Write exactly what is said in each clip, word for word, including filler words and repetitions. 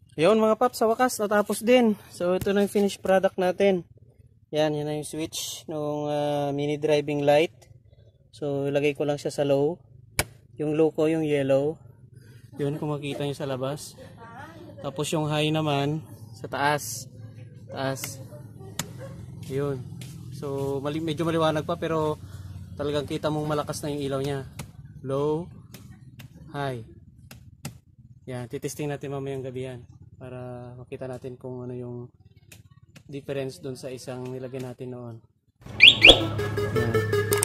Ayun mga paps, sa wakas natapos din. So ito na yung finished product natin. Yan, yan na yung switch ng uh, mini driving light. So ilagay ko lang siya sa low. Yung low ko yung yellow. Yun kung makita nyo sa labas. Tapos yung high naman sa taas. Taas. Yun. So mali medyo maliwanag pa pero talagang kita mong malakas na yung ilaw niya. Low, high. Yan, titesting natin mamayang gabi yan. Para makita natin kung ano yung difference doon sa isang nilagay natin noon. Yan.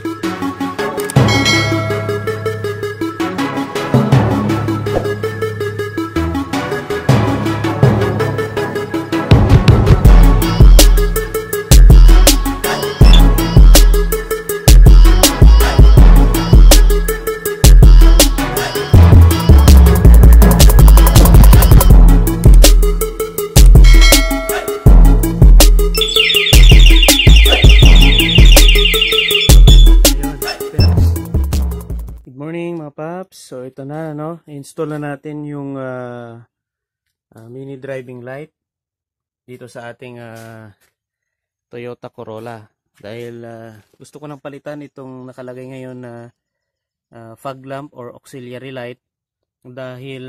So ito na, no, install na natin yung uh, uh, mini driving light dito sa ating uh, Toyota Corolla dahil uh, gusto ko nang palitan itong nakalagay ngayon na uh, fog lamp or auxiliary light dahil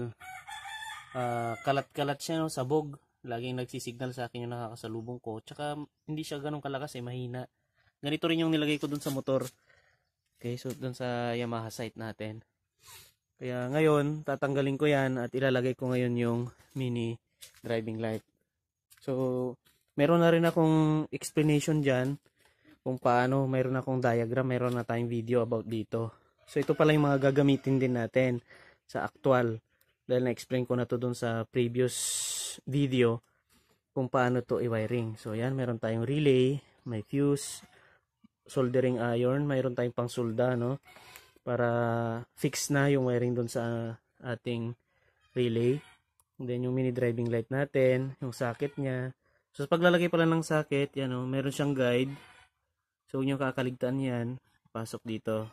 uh, kalat-kalat siya, no, sabog, laging nagsisignal sa akin yung nakakasalubong ko, tsaka hindi siya ganun kalakas, eh, mahina. Ganito rin yung nilagay ko dun sa motor. Okay, so dun sa Yamaha site natin. Kaya ngayon, tatanggalin ko yan at ilalagay ko ngayon yung mini driving light. So, meron na rin akong explanation dyan kung paano, meron akong diagram, meron na tayong video about dito. So, ito pala yung mga gagamitin din natin sa actual. Dahil na-explain ko na to dun sa previous video kung paano to i-wiring. So, yan, meron tayong relay, may fuse, soldering iron, mayroon tayong pang solda, no? Para fix na yung wiring doon sa ating relay. And then yung mini driving light natin, yung socket niya. So paglalagay pala ng socket, yan, oh, meron siyang guide. So huwag nyo kakaligtaan yan. Pasok dito.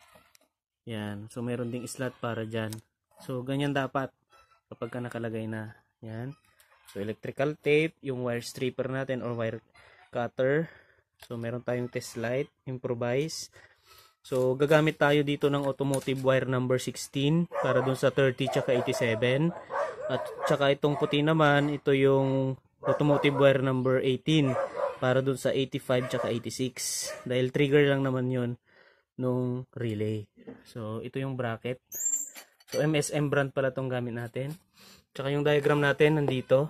Yan. So meron ding slot para dyan. So ganyan dapat kapag ka nakalagay na. Yan. So electrical tape, yung wire stripper natin or wire cutter. So meron tayong test light, improvise. So, gagamit tayo dito ng automotive wire number sixteen para dun sa thirty tsaka eighty-seven. At tsaka itong puti naman, ito yung automotive wire number eighteen para dun sa eighty-five tsaka eighty-six. Dahil trigger lang naman yon nung relay. So, ito yung bracket. So, M S M brand pala itong gamit natin. Tsaka yung diagram natin nandito.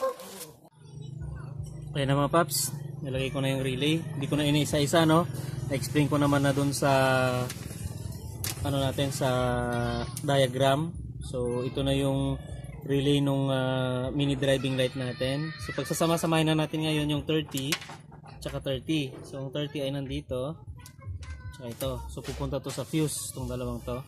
Ayan na mga paps. Nilagay ko na yung relay. Hindi ko na iniisa-isa, no? Na-explain ko naman na dun sa ano natin sa diagram. So ito na yung relay nung uh, mini driving light natin. So pagsasama-samahin na natin ngayon yung thirty tsaka thirty. So yung thirty ay nandito. Tsaka ito. So pupunta to sa fuse, itong dalawang to.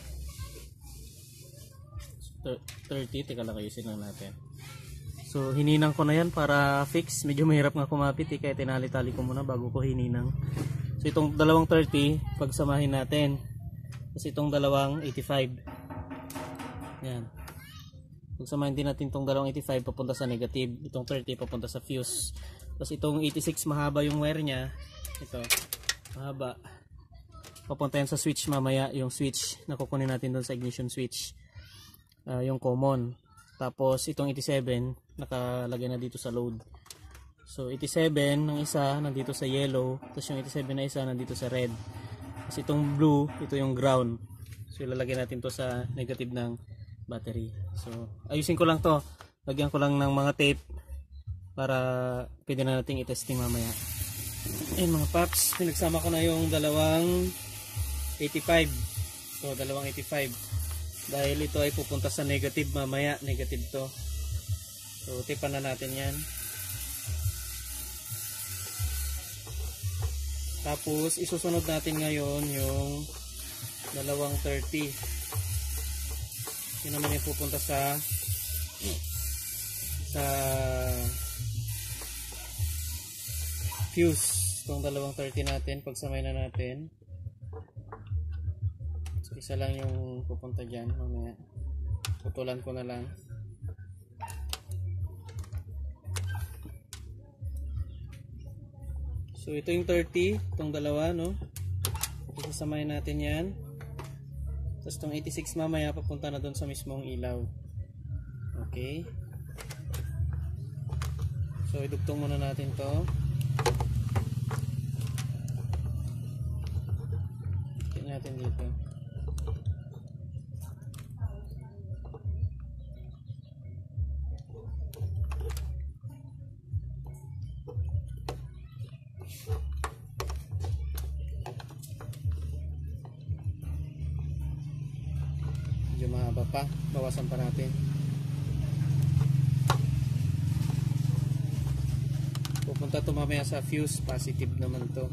thirty, teka lang, ayusin lang natin. So hininang ko na yan para fix. Medyo mahirap nga kumapit, eh, kaya tinali-tali ko muna bago ko hininang. So itong dalawang thirty, pagsamahin natin. Tapos itong dalawang eighty-five. Yan. Pagsamahin din natin itong dalawang eighty-five papunta sa negative. Itong thirty papunta sa fuse. Tapos itong eighty-six, mahaba yung wire niya. Ito, mahaba. Papunta yan sa switch mamaya. Yung switch na kukunin natin doon sa ignition switch. Uh, yung common. Tapos itong eighty-seven, nakalagay na dito sa load. So eighty-seven ng isa nandito sa yellow, tapos yung eighty-seven na isa nandito sa red. Tapos itong blue, ito yung ground. So ilalagay natin to sa negative ng battery. So ayusin ko lang to. Lagyan ko lang ng mga tape para pwede na nating i-testing mamaya. Ayun mga paps, pinagsama ko na yung dalawang eighty-five. So dalawang eighty-five. Dahil ito ay pupunta sa negative mamaya, negative to. So tipan na natin yan. Tapos isusunod natin ngayon yung dalawang thirty. Yun naman yung pupunta sa sa fuse. Itong dalawang thirty natin, pagsamay na natin. So, isa lang yung pupunta dyan. Mamaya putulan ko na lang. So ito yung thirty, itong dalawa, no? Isasamahin natin yan. Tapos itong eighty-six mamaya papunta na doon sa mismong ilaw. Okay. So idugtong muna natin to. Tingnan natin dito. Medyo mahaba pa, bawasan pa natin. Pupunta to mamaya sa fuse, positive naman to.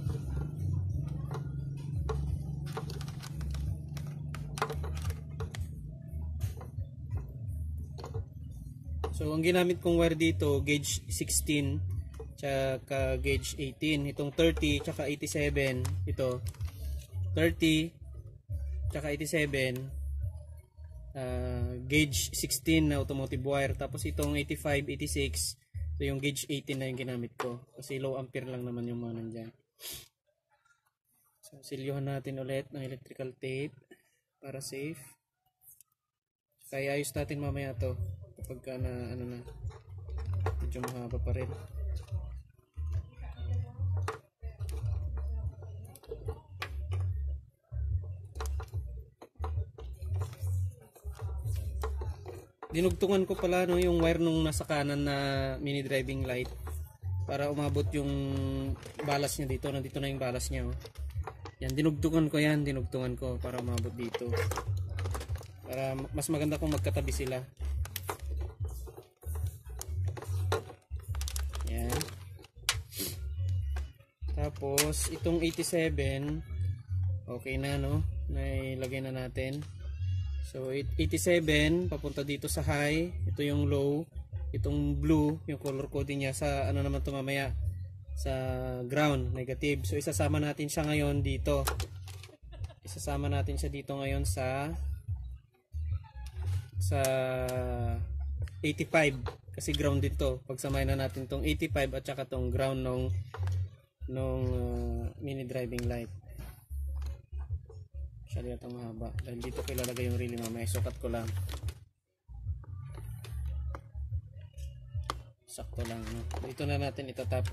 So ang ginamit kong wire dito, gauge sixteen tsaka gauge eighteen. Itong thirty tsaka eighty-seven, ito thirty tsaka eighty-seven, uh, gauge sixteen na automotive wire. Tapos itong eighty-five, eighty-six, ito yung gauge eighteen na yung ginamit ko kasi low ampere lang naman yung mga nandyan. So silyuhan natin ulit ng electrical tape para safe. Kaya ayos natin mamaya to kapag ka na ano na medyo mahaba pa rin. Dinugtungan ko pala no, yung wire nung nasa kanan na mini driving light para umabot yung balas niya dito. Nandito na yung balas niya. Oh. Yan, dinugtungan ko yan. Dinugtungan ko para umabot dito. Para mas maganda kung magkatabi sila. Yan. Tapos, itong eighty-seven, okay na no? Nailagay na natin. So eighty-seven papunta dito sa high, ito yung low, itong blue, yung color coding niya sa ano naman to mamaya sa ground, negative. So isasama natin siya ngayon dito. Isasama natin siya dito ngayon sa sa eighty-five kasi ground dito. Pagsamahin na natin tong eighty-five at saka tong ground nung nung uh, mini driving light. Masyado yatang mahaba dahil dito ko ilalagay yung relay mamaya. Sukat ko lang sakto lang no? Dito na natin itatap.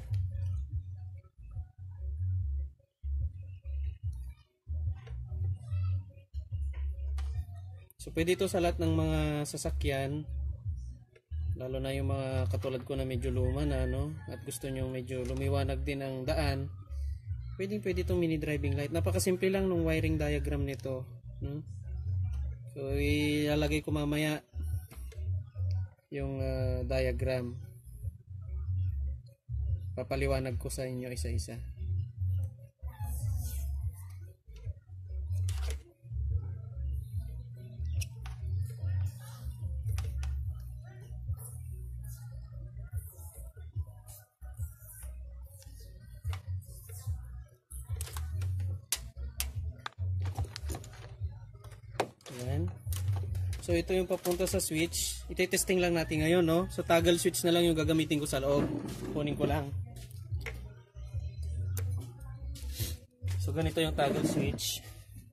So pwede ito sa lahat ng mga sasakyan, lalo na yung mga katulad ko na medyo luma na no? At gusto nyo medyo lumiwanag din ang daan. Pwedeng pwede itong mini driving light. Napakasimple lang nung wiring diagram nito. Hmm? So ilalagay ko mamaya yung uh, diagram. Papaliwanag ko sa inyo isa-isa. Ayan. So ito yung papunta sa switch. Ite-testing lang natin ngayon, no? So toggle switch na lang yung gagamitin ko sa loob. Kunin ko lang. So ganito yung toggle switch.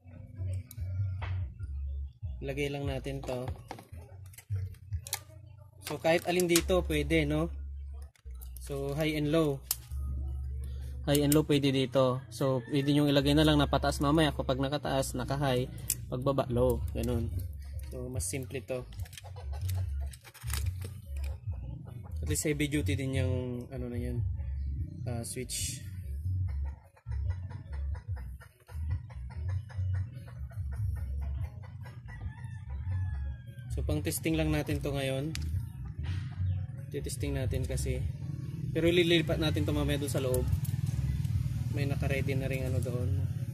Lagay lang natin to. So kahit alin dito pwede, no? So high and low. High and low pwede dito. So pwede nyo ilagay na lang na pataas mamaya. Kapag nakataas, naka-high, pagbaba low. Ganun. So mas simple to. At least heavy duty din yung ano na yan, uh, switch. So pang testing lang natin to ngayon. Testing natin kasi. Pero lilipat natin to mamaya doon sa loob. May naka-ready na ring ano doon.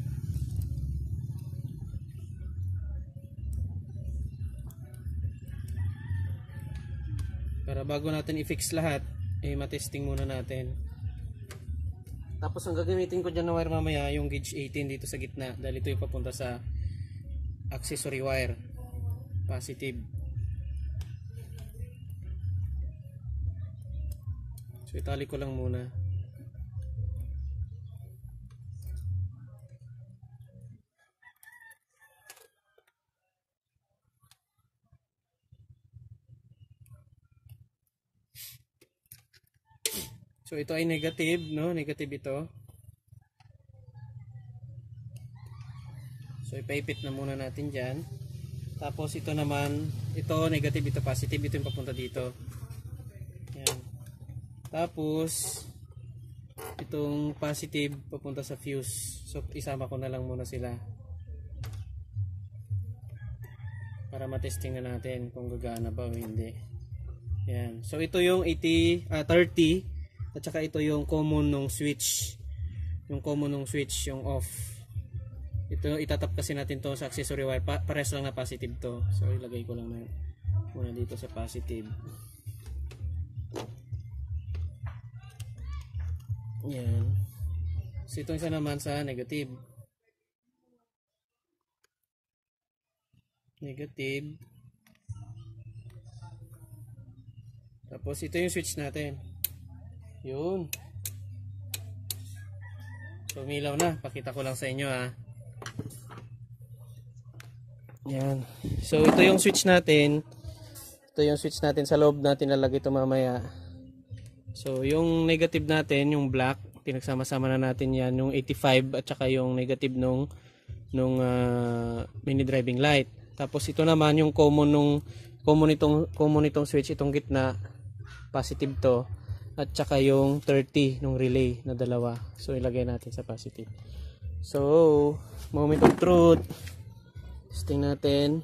Para bago natin i-fix lahat, eh matesting muna natin. Tapos ang gagamitin ko dyan na wire mamaya, yung gauge eighteen dito sa gitna. Dahil ito yung papunta sa accessory wire. Positive. So itali ko lang muna. So ito ay negative, no? Negative ito. So ipaipit na muna natin dyan. Tapos ito naman, ito negative, ito positive, ito yung papunta dito. Yan. Tapos itong positive papunta sa fuse. So isama ko na lang muna sila para matesting na natin kung gagana ba o hindi. Yan. So ito yung eighty, uh, thirty at saka ito yung common nung switch. Yung common nung switch, yung off. Ito itatap kasi natin to sa accessory wire. Pa pares lang na positive to. So ilagay ko lang na muna dito sa positive. Yan. So itong isa naman sa negative. Negative. Tapos ito yung switch natin. Yun. So umilaw na. Pakita ko lang sa inyo ha. Yan. So ito yung switch natin. Ito yung switch natin sa loob natin lalagay ito mamaya. So yung negative natin, yung black, pinagsama-sama na natin yan, yung eighty-five at saka yung negative nung nung uh, mini driving light. Tapos ito naman yung common nung common itong common itong switch, itong gitna, positive to. At saka yung thirty nung relay na dalawa. So ilagay natin sa positive. So, moment of truth. Testing natin.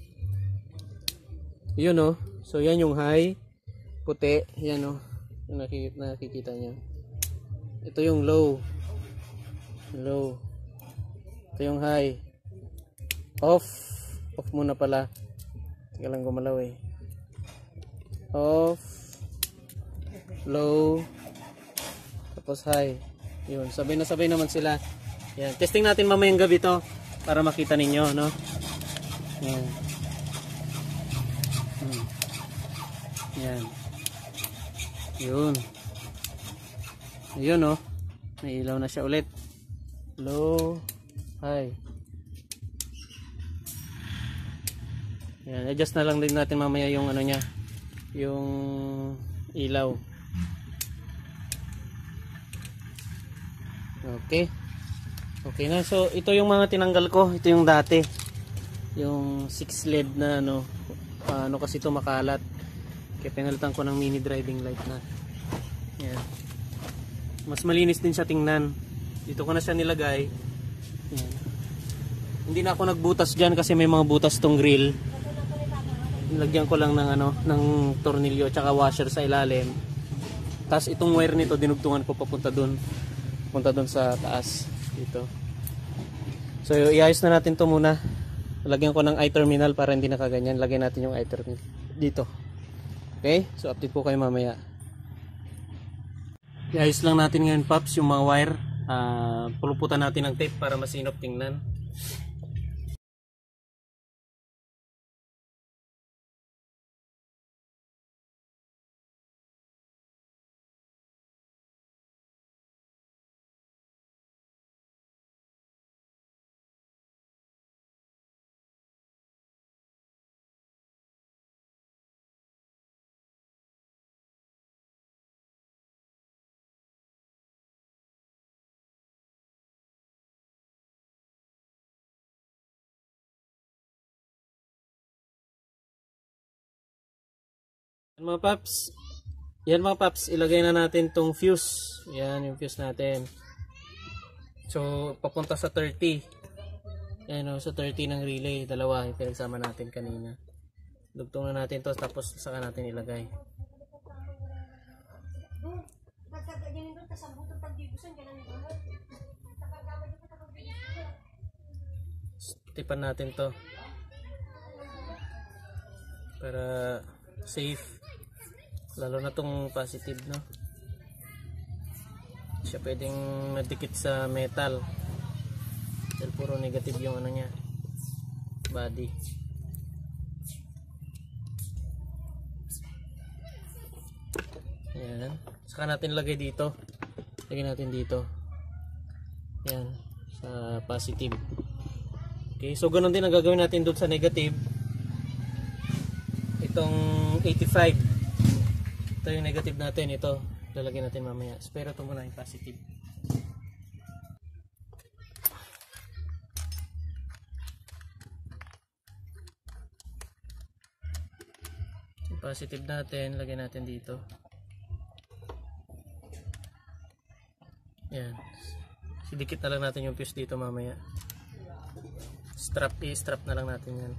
Yun oh. So yan yung high, puti, yan oh. Yung nakikita, nakikita niyo. Ito yung low. Low. Ito yung high. Off. Off muna pala. Teka lang gumalaw eh. Off. Low. Tapos high. Yun. Sabay na sabay naman sila. Yan. Testing natin mamayang gabi to para makita ninyo, no? Yan. Hmm. Yan. Yun. Yun, no? May ilaw na siya ulit. Low. High. Yan. Adjust na lang din natin mamaya yung ano niya. Yung ilaw. Okay. Okay na. So, ito yung mga tinanggal ko. Ito yung dati. Yung six L E D na ano. Paano kasi ito makalat. Kaya pinalitan ko ng mini driving light na. Yan. Mas malinis din siya tingnan. Dito ko na siya nilagay. Yan. Hindi na ako nagbutas dyan kasi may mga butas tong grill. Nilagyan ko lang ng ano, ng tornilyo tsaka washer sa ilalim. Tapos itong wire nito dinugtungan ko papunta doon. Punta doon sa taas dito. So iayos na natin to muna. Lagyan ko ng I-terminal para hindi nakaganyan. Lagyan natin yung I-terminal dito. Okay? So update po kayo mamaya. Iayos lang natin ngayon, Pops, yung mga wire. Uh, puluputan natin ng tape para masinop tingnan. Yan mga Paps, yan mga Paps, ilagay na natin tong fuse. Yan yung fuse natin. So papunta sa thirty. Yan o, sa thirty ng relay. Dalawa yung pinagsama natin kanina. Dugtong na natin to, tapos saka natin ilagay. Tipan natin to para safe. Lalo na tong positive, no? Siya pwedeng madikit sa metal. Dahil puro negative yung ano niya, body. Ayan. Saka natin lagay dito. Lagay natin dito. Ayan. Sa positive. Okay. So ganun din ang gagawin natin doon sa negative. Itong eighty-five. Ito yung negative natin, ito. lalagyan natin mamaya. Pero ito muna yung positive. Yung positive natin, lagyan natin dito. Yan. Sidikit na lang natin yung fuse dito mamaya. Strap, i-strap na lang natin yan.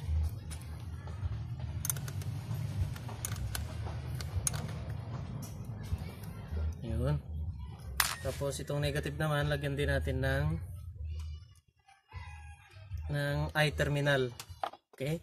Yun. Tapos itong negative naman, lagyan din natin ng ng I terminal. Okay?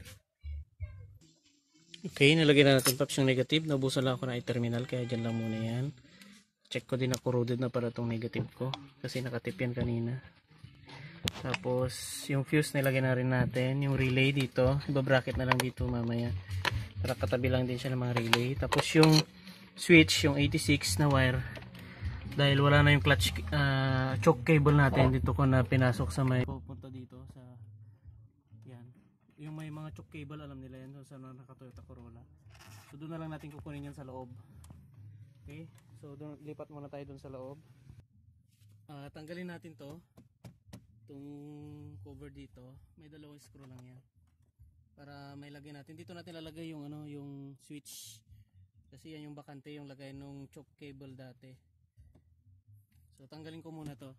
Okay, nilagyan na natin paps yung negative. Naubusan lang ako ng I terminal, kaya dyan lang muna yan. Check ko din na corroded na para itong negative ko, kasi nakatip yan kanina. Tapos yung fuse nilagyan na rin natin. Yung relay dito, iba-bracket na lang dito mamaya para katabi lang din siya ng mga relay. Tapos yung switch, yung eighty-six na wire, dahil wala na yung clutch uh, choke cable natin, dito ko na pinasok sa may pupunta dito sa yan. Yung may mga choke cable, alam nila yan sa naka Toyota Corolla. So doon na lang natin kukunin yan sa loob. Okay, so doon, lipat muna tayo doon sa loob. Uh, tanggalin natin to, itong cover dito. May dalawang screw lang yan para may lagay natin. Dito natin lalagay yung ano, yung switch, kasi yan yung bakante, yung lagay nung choke cable dati. So tanggalin ko muna to.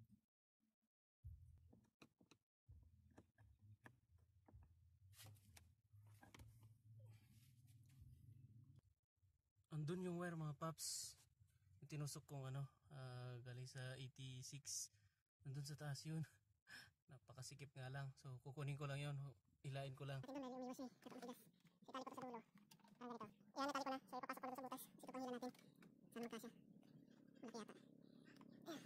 Andun yung wire mga paps, yung tinusok kong ano, uh, galing sa eighty-six. Andun sa taas yun. Napakasikip nga lang. So kukunin ko lang yun, ilain ko lang. Doon na umiwas niya, katapos tigas. Itali ko pa sa dulo. Parang ganito. Yan, natali ko na. So ipapasok ko lang sa butas. Ito pang hila natin. Sana magkasya. Malaki yata. Ayan.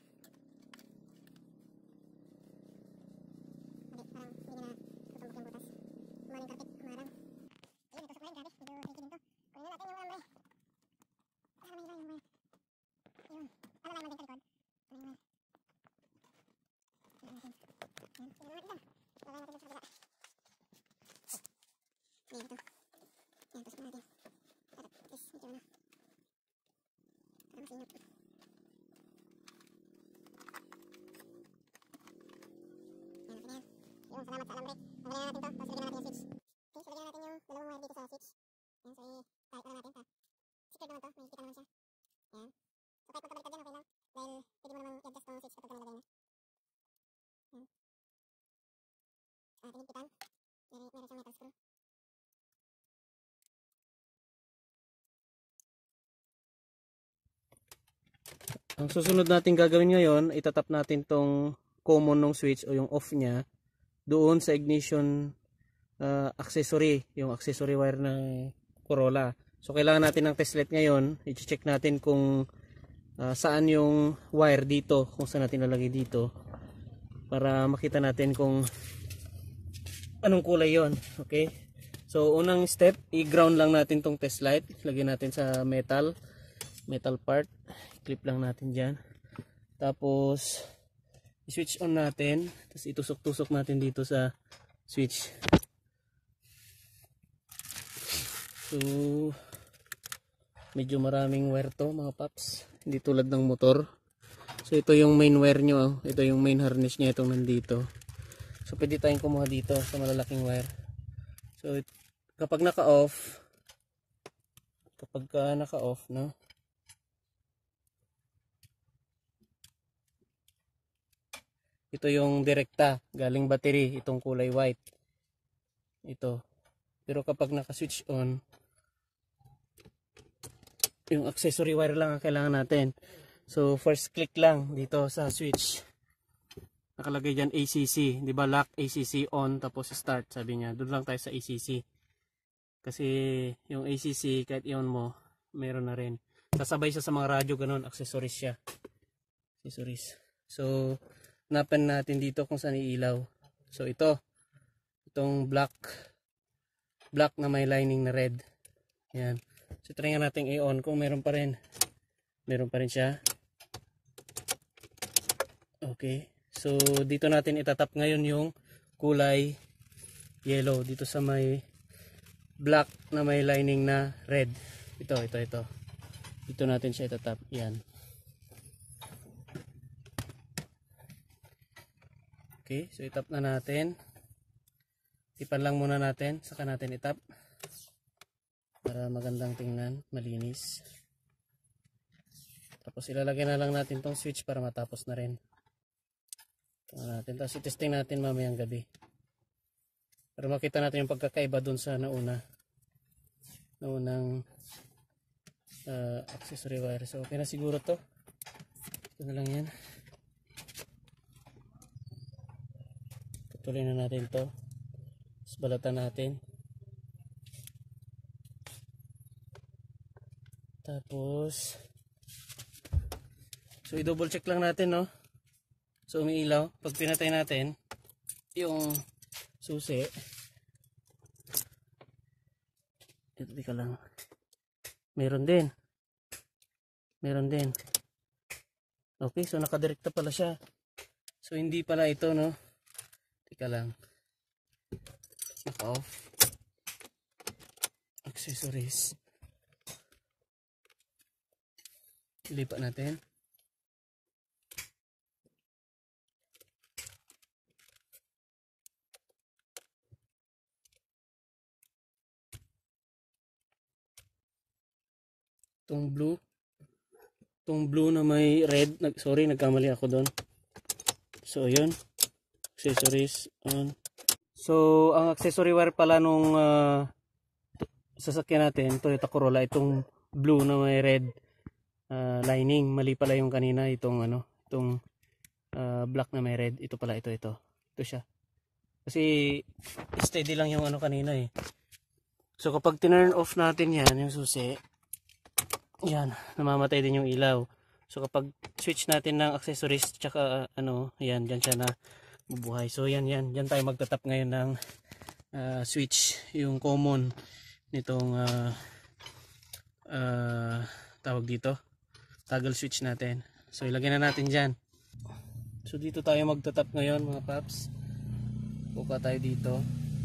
Hindi, parang hindi na tutumbok yung butas. Kumain yung karpet, kumarang. Ayun, itusok na yun, grabe. Medyo tricky din to. Kunin na natin yung alambre. Para may hila yung wire. Ayun. Alalaman din sa likod. Kunin yung wire. Ayan natin. Ayan, tingnan natin dyan. Lalagay natin sa kabila. Ayan ito. Ayan, tusok na natin. At at least medyo ano, para masinop. Ayan, okay na yan. Yun, salamat sa alambre. Tanggalin na natin to, tapos lagyan na natin yung switch. Okay, so lagyan na natin yung dalawang wire dito sa switch. Ayan, so i-tight na natin. Secure naman to, may kita naman siya. Ayan. So kahit magkabaliktad yan, okay lang. Dahil pwede mo namang i-adjust tong switch kapag ka nalagay na. Ayan. Sa ating higpitan, meron meron siyang metal screw. Ang susunod natin gagawin ngayon, itatap natin tong common ng switch o yung off niya doon sa ignition uh, accessory, yung accessory wire ng Corolla. So kailangan natin ng testlet ngayon. I-check natin kung uh, saan yung wire dito, kung saan natin lalagay dito, para makita natin kung anong kulay yon. Okay, so unang step, i-ground lang natin tong test light. Lagyan natin sa metal metal part, clip lang natin dyan. Tapos i-switch on natin, tapos itusok-tusok natin dito sa switch. So medyo maraming wire to mga paps, hindi tulad ng motor. So ito yung main wire nyo, ito yung main harness nya, itong nandito. So pwede tayong kumuha dito sa malalaking wire. So kapag naka-off, kapag ka naka-off, no, ito yung direkta galing battery, itong kulay white ito. Pero kapag naka-switch on, yung accessory wire lang ang kailangan natin. So first click lang dito sa switch, nakalagay dyan A C C, di ba, lock, A C C on, tapos start, sabi niya. Doon lang tayo sa A C C, kasi yung A C C kahit i-on mo, meron na rin, sasabay siya sa mga radyo, ganun, accessories siya, accessories. So hanapan natin dito kung saan iilaw. So ito, itong black black na may lining na red. Yan. So try nga natin i-on kung meron pa rin. Meron pa rin siya. Okay. So dito natin itatap ngayon yung kulay yellow dito sa may black na may lining na red. Ito, ito, ito. Dito natin siya itatap. Yan. Okay, so itap na natin. Tipan lang muna natin, saka natin itap para magandang tingnan, malinis. Tapos ilalagay na lang natin tong switch para matapos na rin. Ito natin. Tapos itesting natin mamayang gabi para makita natin yung pagkakaiba dun sa nauna naunang uh, accessory wire. So okay na siguro to. Ito na lang yan. Tutuloy na natin to. Balatan natin. Tapos so i-double check lang natin, no. So umiilaw. Pag pinatay natin yung susi, ito ka lang. Meron din. Meron din. Okay, so nakadirekta pala siya. So hindi pala ito, no. Tika lang. Naka-off. Accessories. Lipat natin. Itong blue. Itong blue na may red. Nag sorry, nagkamali ako doon. So, yun. Accessories on. So, ang accessory wire pala nung uh, sasakyan natin, Toyota Corolla, itong blue na may red uh, lining. Mali pala yung kanina, itong ano, itong uh, black na may red. Ito pala, ito, ito. Ito siya. Kasi steady lang yung ano kanina eh. So, kapag tinurn off natin yan, yung susi, yan, namamatay din yung ilaw. So, kapag switch natin ng accessories, tsaka uh, ano, yan, dyan siya na bubuhay. So yan yan, yan tayo magtatap ngayon ng uh, switch, yung common nitong uh, uh, tawag dito, toggle switch natin. So ilagay na natin dyan. So dito tayo magtatap ngayon mga paps. Buka tayo dito.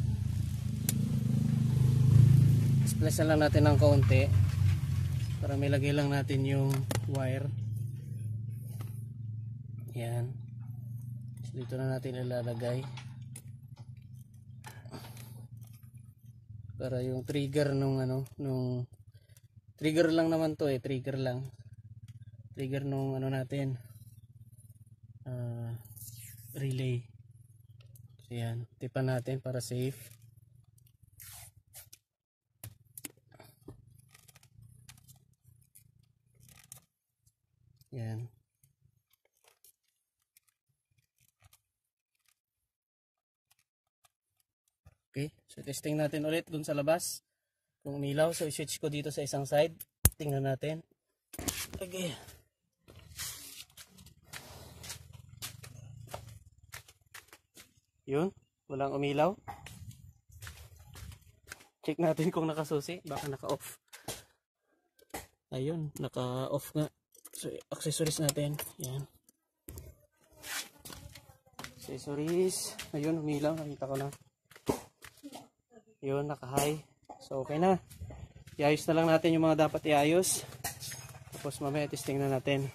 Splice lang natin ng kaunti para may lagay lang natin yung wire. Yan. Dito na natin ilalagay para yung trigger nung ano, nung trigger lang naman to eh, trigger lang, trigger nung ano natin, uh, relay. So yan, tipan natin para safe. Yan. Okay, so testing natin ulit dun sa labas kung umilaw. So i-switch ko dito sa isang side. Tingnan natin. Okay. Yun, walang umilaw. Check natin kung nakasusi, baka naka-off. Ayun, naka-off nga. So accessories natin, yan. Accessories, ayun, umilaw, nakita ko na. Yun, naka-high. So, okay na. Iayos na lang natin yung mga dapat iayos. Tapos mamaya testing na natin.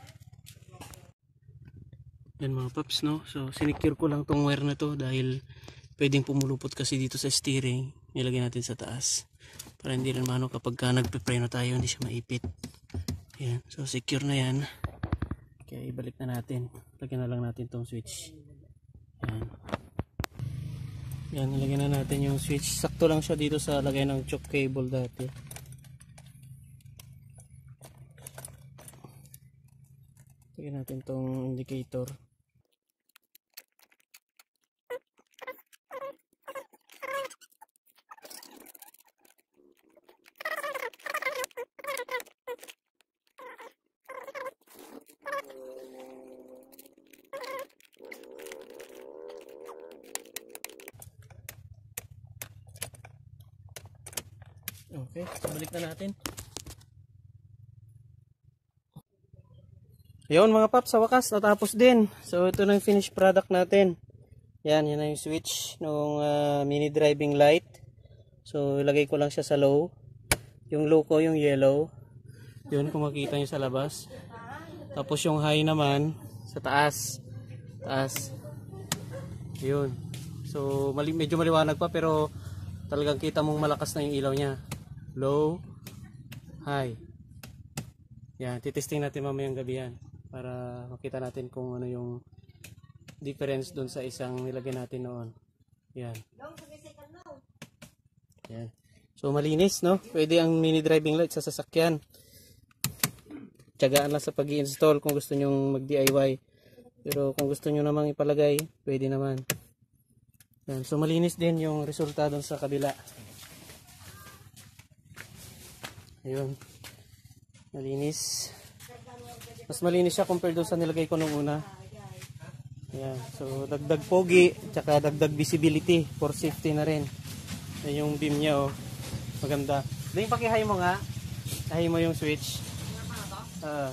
Yan mga paps, no? So, sinicure ko lang tong wire na to dahil pwedeng pumulupot kasi dito sa steering. Nilagay natin sa taas. Para hindi rin mano kapag ka nagpe-preno tayo, hindi siya maipit. Yan. So, secure na yan. Kaya ibalik na natin. Lagyan na lang natin tong switch. Yan. Yan, nilagyan na natin yung switch. Sakto lang siya dito sa lagay ng choke cable dati. Lagyan natin tong indicator. Okay, so balik na natin. Ayun mga paps, sa wakas natapos din. So ito na yung finished product natin. Yan, yan na yung switch ng uh, mini driving light. So ilagay ko lang siya sa low. Yung low ko yung yellow. Yun, kung makita nyo sa labas. Tapos yung high naman, sa taas. Taas. Yun. So, mali medyo maliwanag pa, pero talagang kita mong malakas na yung ilaw niya. Low, high. Yan, titesting natin mamayang gabi yan. Para makita natin kung ano yung difference doon sa isang nilagay natin noon. Yan. Yan. So malinis, no? Pwede ang mini driving light sa sasakyan. Tiyagaan lang sa pag-i-install kung gusto nyong mag-D I Y. Pero kung gusto nyo namang ipalagay, pwede naman. Yan. So malinis din yung resulta doon sa kabila. Ayun. Malinis. Mas malinis siya compare doon sa nilagay ko nung una. Yan. So dagdag pogi, tsaka dagdag visibility for safety na rin. Yan yung beam niya, oh. Maganda. Dahil pakihay mo nga. Pakihay mo yung switch. Uh,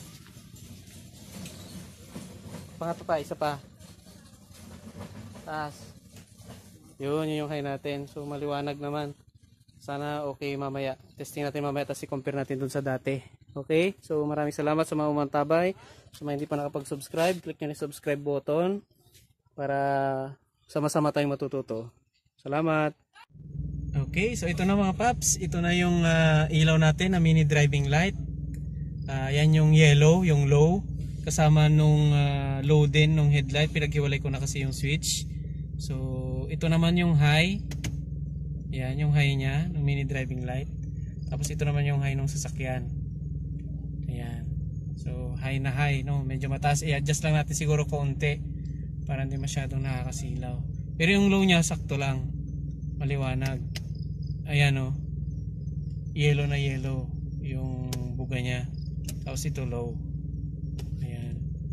pangatlo pa, isa pa. Taas. Yun, yun yung high natin. So maliwanag naman. Sana okay mamaya. Testing natin mamaya, tapos i-compare natin dun sa dati. Okay? So maraming salamat sa mga umantabay. Sa mga hindi pa nakapag-subscribe, click nyo yung subscribe button para sama-sama tayong matututo. Salamat! Okay, so ito na mga paps. Ito na yung uh, ilaw natin na mini driving light. Uh, yan yung yellow, yung low. Kasama nung uh, low din, nung headlight. Pinaghiwalay ko na kasi yung switch. So ito naman yung high. Yan yung high nya, ng mini driving light. Tapos ito naman yung high ng sasakyan. Ayan. So high na high, no? Medyo mataas. I-adjust lang natin siguro konti para hindi masyadong nakakasilaw. Pero yung low nya sakto lang. Maliwanag. Ayan, oh. Yellow na yellow yung buga nya. Tapos ito low. Ayan.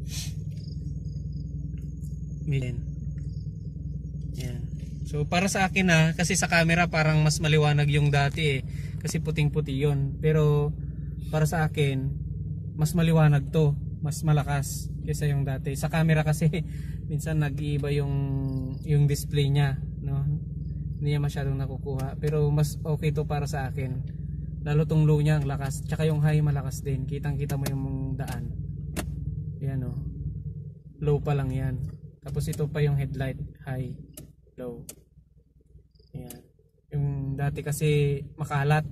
Ayan. Ayan. So para sa akin ha, kasi sa camera parang mas maliwanag yung dati eh. Kasi puting-puti yun. Pero para sa akin, mas maliwanag to. Mas malakas kaysa yung dati. Sa camera kasi minsan nag-iiba yung, yung display nya, no? Hindi niya masyadong nakukuha. Pero mas okay to para sa akin. Lalo tong low nya ang lakas. Tsaka yung high malakas din. Kitang kita mo yung daan. Ayan, oh. Low pa lang yan. Tapos ito pa yung headlight. High, low. Ayan. Yung dati kasi makalat.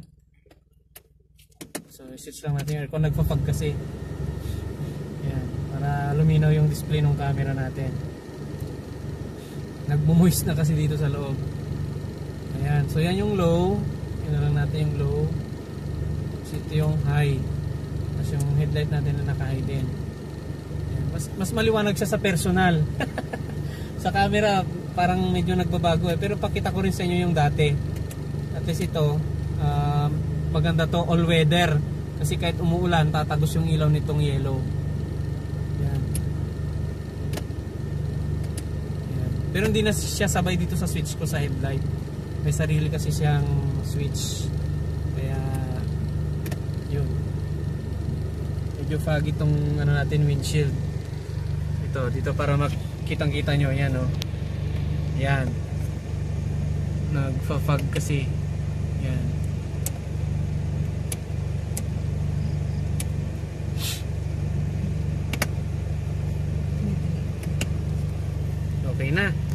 So switch lang natin yung aircon. Nagpapag kasi. Ayan. Para luminaw yung display ng camera natin. Nagmumoist na kasi dito sa loob. Ayan. So yan yung low. Yun na lang natin yung low. Tapos ito yung high. Tapos yung headlight natin na naka-high din. Ayan. Mas, mas maliwanag siya sa personal. Sa camera parang medyo nagbabago eh. Pero pakita ko rin sa inyo yung dati. At least ito, uh, maganda to all weather. Kasi kahit umuulan, tatagos yung ilaw nitong yellow. Yan. Yan. Pero hindi na siya sabay dito sa switch ko sa headlight. May sarili kasi siyang switch. Kaya, yun. Medyo foggy itong ano natin, windshield. Ito, dito para makitang-kita nyo. Yan, oh. Yan. Nagfa-fog kasi. Yan. Okay na.